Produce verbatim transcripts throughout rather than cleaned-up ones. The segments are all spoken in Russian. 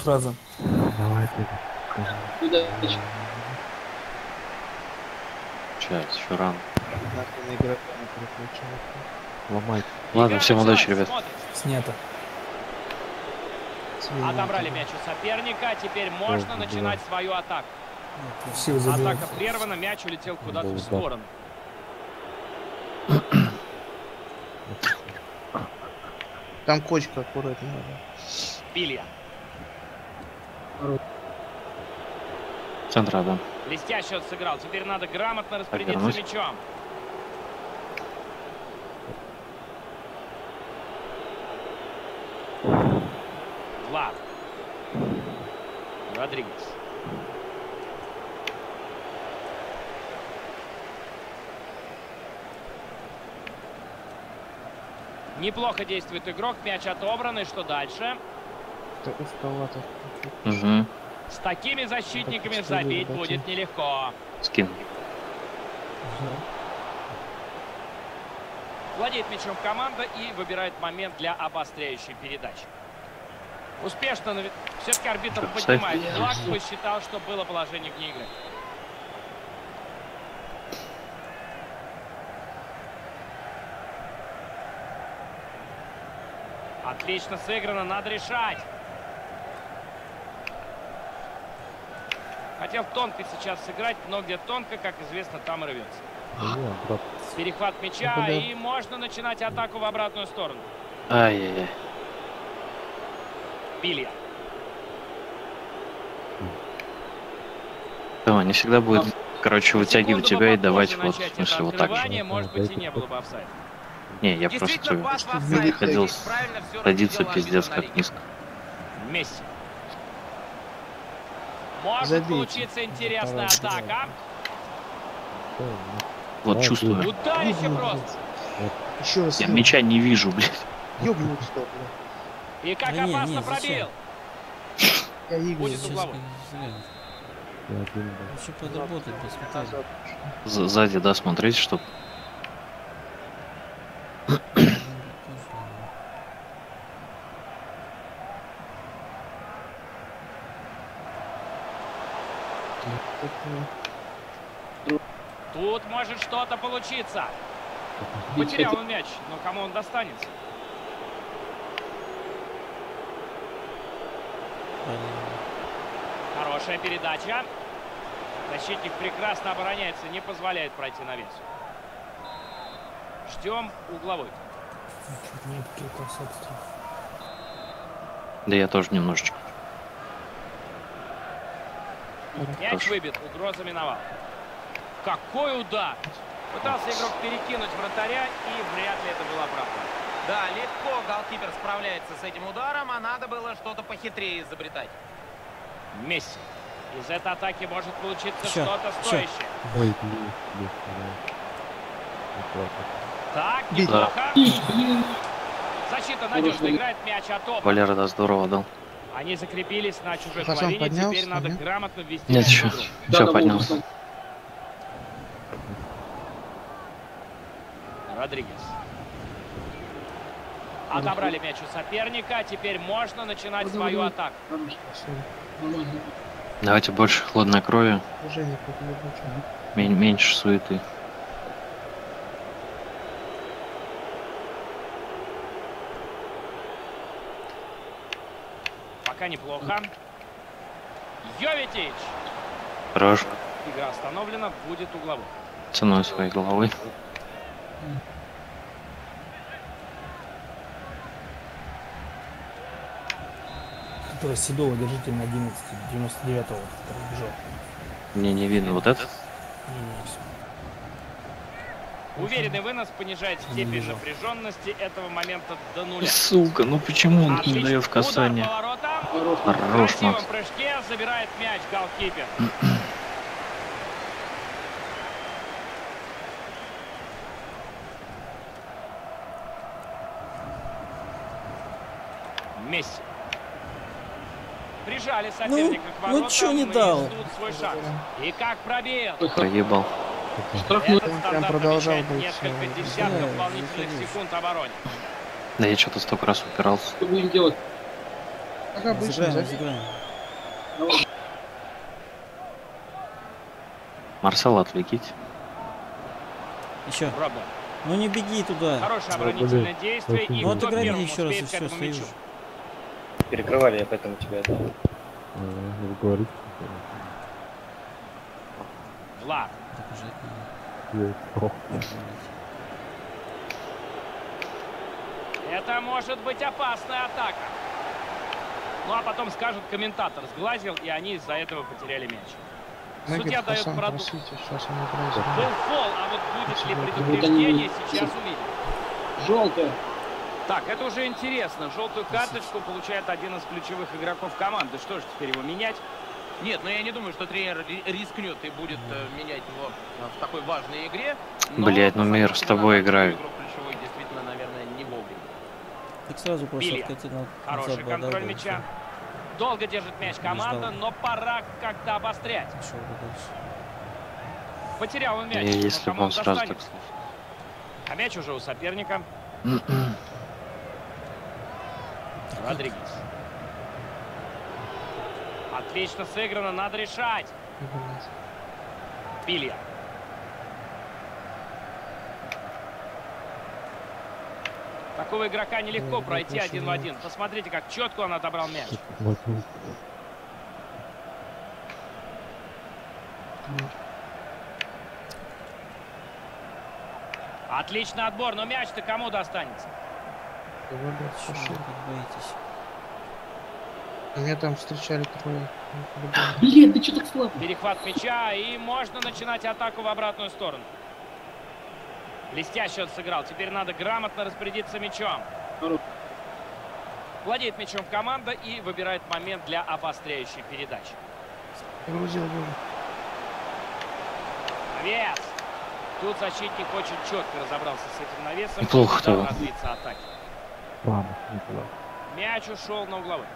фраза. Давай ты. Удачи. Сейчас, еще рано. Нахрен игрока не переключает. Ломай. Ладно, всем удачи, ребят. Снято. Отобрали мяч у соперника, теперь можно Ой, начинать да. свою атаку. Сил забил. Атака прервана, мяч улетел куда-то в сторону. Там кочка аккуратно надо. Билья. Центра, да. Блестяще он сыграл. Теперь надо грамотно распорядиться Обернусь. мячом. Влад. Родригес. Неплохо действует игрок. Мяч отобран. И что дальше? Это узковато. Угу. С такими защитниками Так, забить что будет нелегко. Скин. Владеет мячом команда и выбирает момент для обостряющей передачи. Успешно, но все-таки арбитр поднимает флаг, посчитал, что было положение вне игры. Отлично сыграно, надо решать. Хотел тонко сейчас сыграть, но где тонко, как известно, там и рвется. Перехват мяча, Ну, и можно начинать атаку в обратную сторону. Ай-яй-яй. Билья. Да, не всегда будет, короче, вытягивать Секунду тебя и попозже давать вот, начать в смысле, это вот так же. открывание, может быть, и не было бы офсайда. Не, я Действительно, просто пас в офсайд. хотел Правильно всё садиться разглядел пиздец арбитр на как линии. низко. Месси. Может Забейте. получиться интересная Давай, атака. Вот чувствую. Ударище просто. Еще раз. Я мяча не вижу, блядь. Ёбнуть что, бля. И как Да не, опасно не, пробил. Я Игорь. Будет Сейчас угловой. Лучше подработать, посмотреть. Назад. З- Сзади, да, смотреть, чтоб... Тут может что-то получиться. Потерял он мяч, но кому он достанется? Хорошая передача. Защитник прекрасно обороняется, не позволяет пройти навес. Ждем угловой. Нет, какие-то, собственно. Да я тоже немножечко. Мяч Хорошо. выбит, угроза миновала. Какой удар! Пытался игрок перекинуть вратаря, и вряд ли это было оправдано. Да, легко голкипер справляется с этим ударом, а надо было что-то похитрее изобретать. Месси. Из этой атаки может получиться Всё, что-то всё. стоящее. Ой, блин, блин, блин. Так, Бей. неплохо. Защита надежно играет, мяч отобран. Валера, да, здорово дал. Они закрепились на чужой Хасан половине, поднялся, теперь надо нет? грамотно ввести Нет, мяч в еще. игру. Все, поднялся. Родригес. Отобрали мяч у соперника, теперь можно начинать свою атаку. Давайте больше хладной крови, Движение как ебучее. мен- меньше суеты. Пока неплохо. Йовитич. Хорош. Игра остановлена, будет угловой. Ценой своей головы. Который Седова держитель на одиннадцать девяносто девятого, который бежал. Мне не видно вот это. Не, не, всё. Уверенный вынос понижает степень вижу. напряженности этого момента до нуля. Сука, ну почему он не Отлично. дает в Удар касание? по воротам. Хорош, В красивом Макс. прыжке забирает мяч голкипер. Месси. Прижали соперника к ну воротам чё не и дал? ждут свой шанс. И как пробил. Проебал. Этот Он стандарт продолжал обещает быть, несколько э, десятков да, дополнительных заходи. секунд обороне. Да я что-то столько раз упирался. Что будем делать? Как обычно, Разыграем, за- разыграем. Марсел, отвлеките. Еще. Пробуем. Ну не беги туда. Хорошее оборонительное действие. И Ну кто отыграй меня первым еще раз и успеет к все, этому стою. мячу? Перекрывали, я поэтому тебя отдал. А, Вы говорите, Влад. Добежать что я плохо. Это может быть опасная атака. Ну а потом скажут, комментатор сглазил, и они из-за этого потеряли мяч. Судья Мэггет, дает Хасан, продукт. просите, сейчас он играет. Был фол, а вот будет ли Вот предупреждение, сейчас увидим. Желтая. Так, это уже интересно. Желтую карточку получает один из ключевых игроков команды. Что же теперь его менять? Нет, но я не думаю, что тренер ри- рискнет и будет э, менять его э, в такой важной игре. Но Блядь, ну, Мир, с посмотрите тобой на то, играю. что игрок ключевой действительно, наверное, не вовремя. Так сразу просто Били. откатить на Хороший назад бы отдал контроль бы, и мяча. всё. Долго держит мяч команда, ждал. но пора как-то обострять. Пошел бы дальше. Потерял он мяч. И но если бы кому он сразу так достанется? А мяч уже у соперника. слышал. Родригес. Отлично сыграно, надо решать. Блядь. Билья. Такого игрока нелегко Ой, пройти очень один в жаль. один. Посмотрите, как четко он отобрал мяч. Вот, ну, Отличный отбор, но мяч-то кому достанется? Да, блядь, Чё вы пошел. так боитесь? Меня там встречали трое. Ну, по-любому. Блин, ты что так слаб? Перехват мяча, и можно начинать атаку в обратную сторону. Блестяще он сыграл. Теперь надо грамотно распорядиться мячом. Владеет мячом команда и выбирает момент для обостряющей передачи. Грузил тоже. Навес. Тут защитник очень четко разобрался с этим навесом. Неплохо и дал того. развиться атаке. ладно, не туда. Мяч ушел на угловой.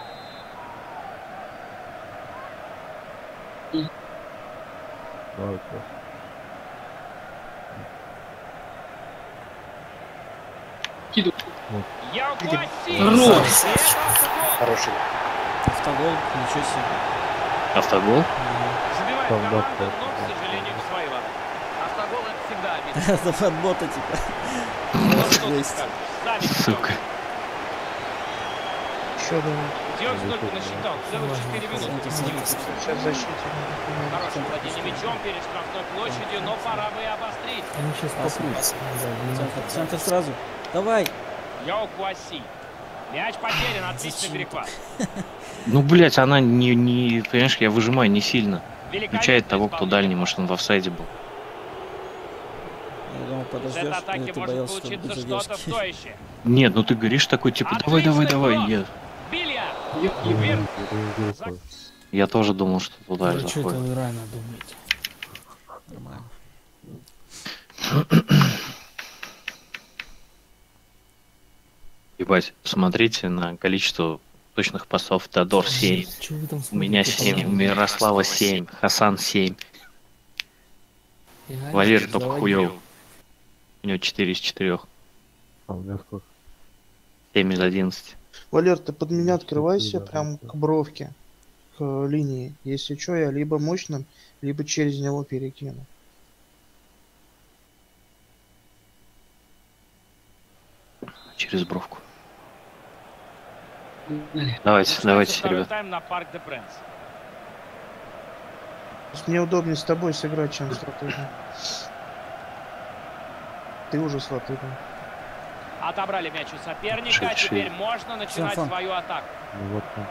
Давай, всё. Я укусил. Хорош. Хороший. Автогол, ничего себе. Автогол? Забивает Там, да, команда, да, но, к да. сожалению, в свои ворота. Автогол это всегда обидно. Это от бота типа. Ну что ты Жесть. скажешь? Сами Сука. Еще давай. Где он столько насчитал? Целых четыре минуты. Сейчас защите. Хорошее владение мячом перед штрафной площадью, но пора бы и обострить. Они сейчас попрутся. Центр, ну, центр сразу. Давай. Йоу Кваси. Мяч потерян, отличный Зачем перехват. Ну, блядь, она не, не, понимаешь, я выжимаю не сильно. Великолепное Включает того, кто исполнение. дальний, может, он в офсайде был. Я думал, Из подождешь, этой или атаки ты может боялся, что получиться будет что-то задержки. стоящее. Нет, ну ты говоришь такой, типа, давай, давай, Отличный давай. кросс. Я, Билья. Я Вверх. не знаю. я тоже думал, что туда же Ну что это заходит. вы рано думаете? Нормально. Ебать, посмотрите на количество точных пасов. Теодор семь. Чё вы там У меня смотрите, семь, у по-моему? Мирослава семь, Хасан семь, Реально, Валерий только заводил. хуёв. У него четыре из четырёх, А у меня сколько? семь из одиннадцати. Валер, ты под меня Ну, открывайся четыре, прям да. к бровке, к линии. Если что, я либо мощным, либо через него перекину. Через бровку. Давайте, давайте, Второй ребят. тайм на Парк де Пренс. Просто мне удобнее с тобой сыграть, чем с Латыгом. Ты уже с Латыгом. Отобрали мяч у соперника, Ши- а теперь ши. можно начинать Фан. свою атаку. Ну вот он.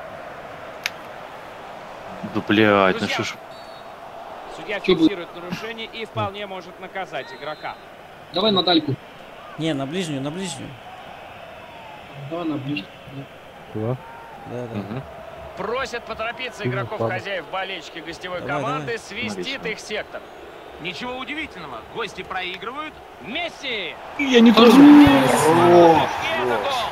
Да блядь, ну Друзья. что ж. Судья фиксирует нарушение и вполне может наказать игрока. Давай на дальку. Не, на ближнюю, на ближнюю. Давай на ближнюю. Туда? Да, да. Мгм. Просят поторопиться Ну, игроков ладно. хозяев болельщики гостевой Давай, команды, давай. свистит Смотрите. их сектор. Ничего удивительного. Гости проигрывают. Месси! Я не Хорош. И это гол!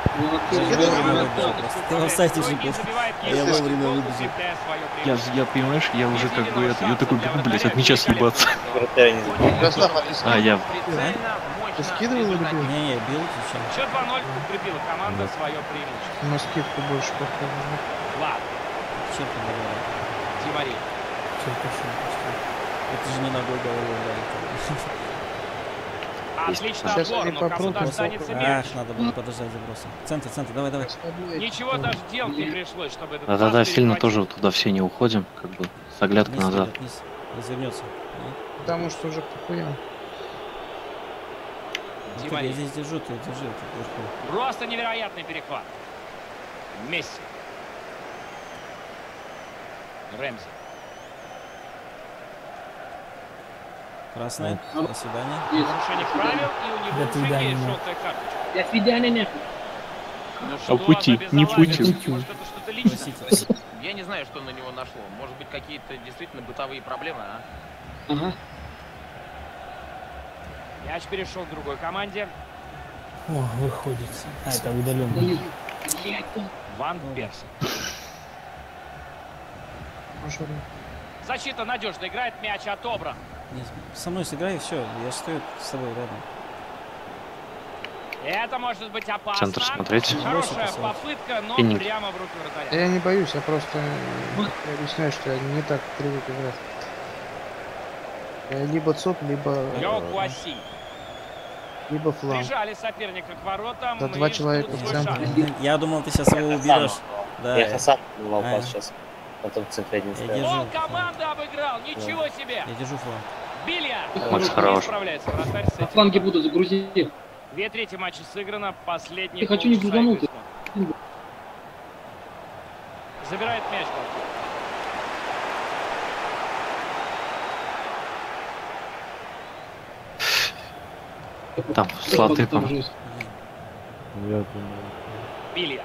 Ты в офсайде же был. Забивает А я еще вовремя гол, выбежал. укрепляя свое Я, преимущество. я, понимаешь, я уже как бы Единственного это, я шанса такой для бегу, блядь, вратаря от мяча великолепный съебаться. гол. Вратаря не забил. Красава, Алиса. А, я, Прицельно, мощно достаточно скидывал или бил? результативно. Не, не, бил зачем? Счет два ноль укрепила команда свое преимущество. На скидку больше похоже. Влад, Чем ты говорил? Ди Мария. Черкашин просто. Это же не ногой головой ударит. Отлично Сейчас отбор, они но кому попрут достанется высоко. мяч? Ах, надо было подождать заброса. Центр, центр, давай, давай. Ничего даже делать не пришлось, чтобы этот Да-да-да, пас сильно перехватить. тоже туда все не уходим, как бы с оглядкой Вниз, назад. идет, вниз. Развернется. Потому что уже похуя. Ди Я Мария. здесь держу, ты держи. Ты держи. Просто невероятный перехват. Месси. Рэмзи. Красная. Ну, До свидания. Есть. Нарушение правил, и у него До уже свидания. есть желтая карточка. До свидания, нахуй. Ну А что пути, за не безалаберность? пути. Может, это что-то личное? Простите. Я не знаю, что на него нашло. Может быть, какие-то действительно бытовые проблемы, а? Ага. Мяч перешел к другой команде. О, выходит. А, это удаленно. Блин. Блядь, да. Ван Перси. Защита надежно играет, мяч отобран. Не, со мной сыграй, все, я стою с тобой рядом. Это может быть опасно. Центр смотреть. Хорошая Бросил, попытка, но Финник. прямо в руки вратаря. Я не боюсь, я просто я объясняю, что я не так привык играть. Я либо ЦОП, либо, Йо э, Куаси. либо фланг. Прижали соперника к воротам. Да и два ждут человека свой в центре. шанс. Я думал, ты сейчас его уберешь. Да, Я Хасан давал А. пас сейчас. Потом в центре один Я стоял. держу. Пол команды обыграл, ничего себе. я держу фланг. Билья. Макс Не хорош. справляется вратарь с На этим. фланге буду, загрузи. Две трети матча сыграно, последний Я хочу не полчаса глазануть. игры. Забирает мяч. Там, с латыпом. Там жесть. Я думаю, Билья.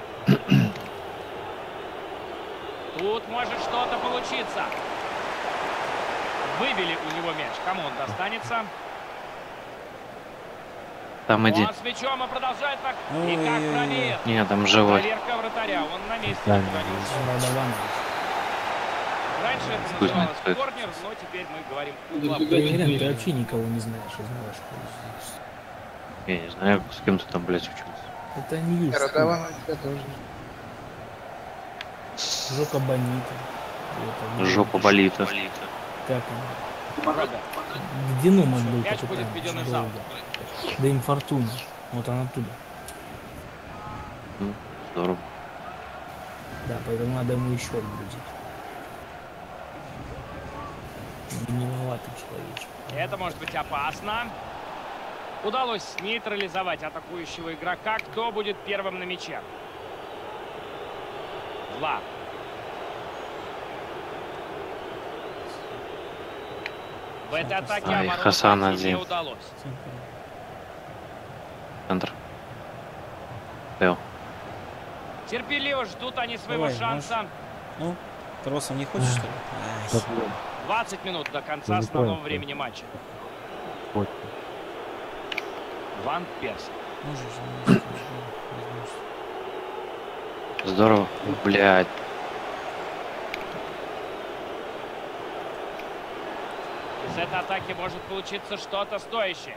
Тут может что-то получиться. Выбили у него мяч. Кому он достанется? Там иди. Он с мячом и продолжает так. И как Ой-ой-ой. пробьет. Не, там живой. Проверка вратаря. Он на месте Да, находился. Радован. Раньше это Пусть называлось будет. корнер, но теперь мы говорим Да, угловой. да, Уверен, ты вообще никого не знаешь из наших. Я не знаю, с кем ты там, блядь, учился. Это не юж. Радован у тебя тоже. Жопа бонита. Это, Жопа болит. Как она? Рога. Где Номан был Мяч капитан? будет введен из Долго. Да им Фортуна. Вот она оттуда. Ну, здорово. Да, поэтому надо ему еще отгрузить. Не виноватый человечек. Это может быть опасно. Удалось нейтрализовать атакующего игрока. Кто будет первым на мяче? Влад. В этой атаке Ай, оборону Хасан пройти не один. удалось. Центр. Тео. Терпеливо ждут они своего Давай, шанса. Ну, тросом не хочешь, что ли? да, Ай, блин, двадцать минут до конца Я не основного понял, времени матча. хоть. Ван Перси. можешь же, можешь, возьмешь. Здорово. Блядь. Из этой атаки может получиться что-то стоящее.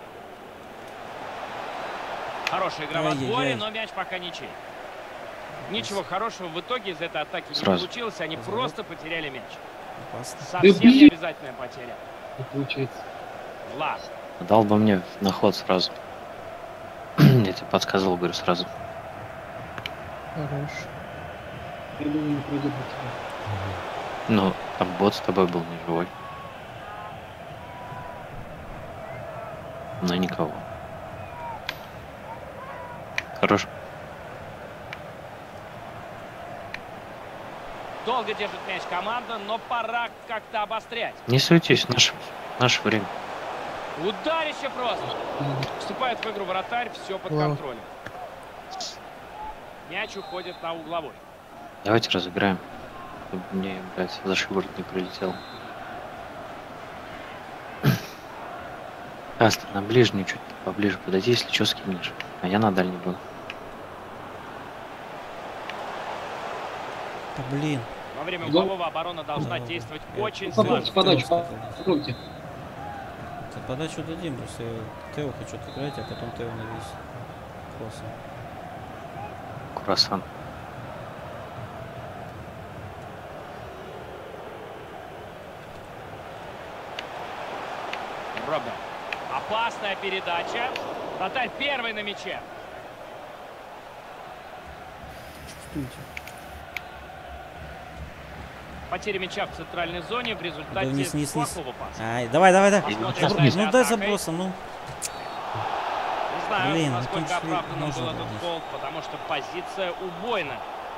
Хорошая игра в Ай-яй-яй. отборе, но мяч пока ничей. Ничего хорошего в итоге из этой атаки не Сразу. получилось. Они Разворот. просто потеряли мяч. Опасно. Совсем блин! не обязательная потеря. Не получается. Влад. Дал бы мне на ход сразу. Я тебе подсказывал, говорю, сразу. Хорош. Я думаю, не пройдет до тебя. Ну, там бот с тобой был не живой. Но никого. Хорош. Долго держит мяч команда, но пора как-то обострять. Не суетись, наше, наше время. Ударище просто. Вступает в игру вратарь, все под Вау. контролем. Мяч уходит на угловой. Давайте разыграем. Чтобы мне, блядь, за шиворот не прилетел. Аста, на ближний чуть поближе подойди, если что, скинешь. А я на дальний буду. Да блин. Во время Да. углового оборона должна Да. действовать Я- очень Попробуйте слаженно. подачу, попробуйте. Это Подачу дадим, просто я Тео хочу отыграть, а потом Тео навис. Классно. Круассан. Робин. Опасная передача. Вратарь первый на мяче. Чувствуете? Потеря мяча в центральной зоне в Да результате вниз, вниз, вниз. плохого паса. Ай, давай, давай, давай. Посмотрим за Ну этой дай атакой. забросом, ну. Не знаю, Блин, ну насколько тут шли- оправданным можно был было этот здесь. гол, потому что позиция убойная.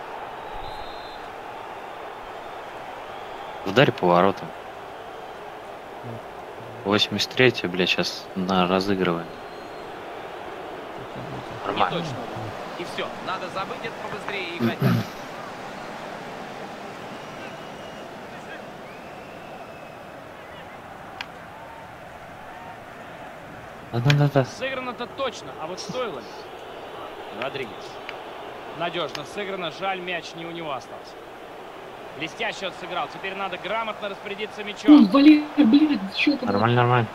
Ударь по воротам. восемьдесят третье, бля, сейчас на разыгрываем. Не Нормально. точно. И все. Надо забыть это побыстрее и играть дальше. Да-да-да. Сыграно-то точно, а вот стоило ли? Родригес. Надежно сыграно, жаль, мяч не у него остался. Блестяще он сыграл, теперь надо грамотно распорядиться Ой, мячом. Валер, блядь, что там? Нормально, нормально.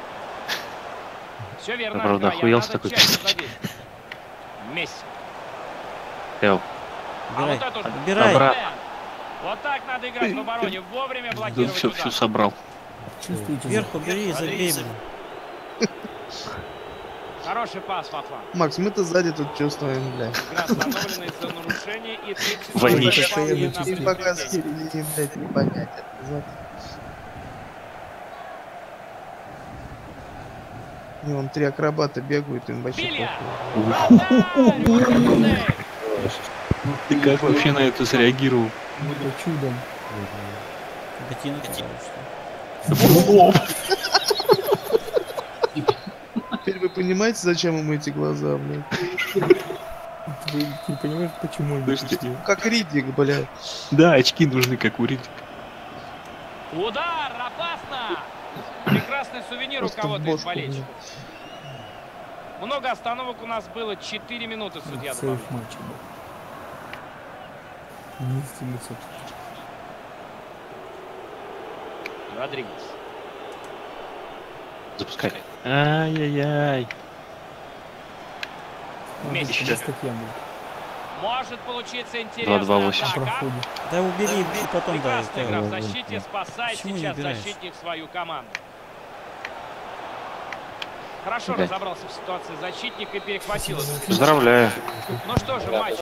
Все верно, Я, правда, Альгая, охуел с надо такой тщательно задействовать. Месси. Тео. А Убирай, вот это уже убирай. Добра. Вот так надо играть в обороне, вовремя Да блокировать все, удар. все собрал. Чувствуете? Вверху бери, забей, Родригес. блин. Хороший пас, Фафан. Макс, мы-то сзади тут чувствуем, блядь. Игра остановлена из-за нарушения и тридцать Вонища. секунд Постоянно на чувствую. И пока предупреждение. середине, блядь, не понять это. Сзади. И вон три акробата бегают, им вообще Билья! похуй. Вратарь! Уверенный! Ты как вообще на это среагировал? Мы по чудом. Ботинок ставишь, что Теперь вы понимаете, зачем ему эти глаза, блядь? Ты не понимаешь, почему они Подожди. пришли? Как Риддик, блядь. Да, очки нужны, как у Ридика. Удар! Опасно! Прекрасный сувенир у Просто в кого-то из бошку, болельщиков. Много остановок у нас было. четыре минуты, судья Сейф добавил. матча был. единадцать минут. Родригес. Запускай. Ай-яй-яй. Месси. Еще. Статья будет. Может получиться два интересная два восемь. атака. Проходит. Да убери, и потом дай. Прекрасная игра Тео. в защите. Спасает Почему не сейчас убираешь? защитник свою команду. Хорошо Опять. разобрался в ситуации защитник и перехватил. эту. Поздравляю. Ну что же, матч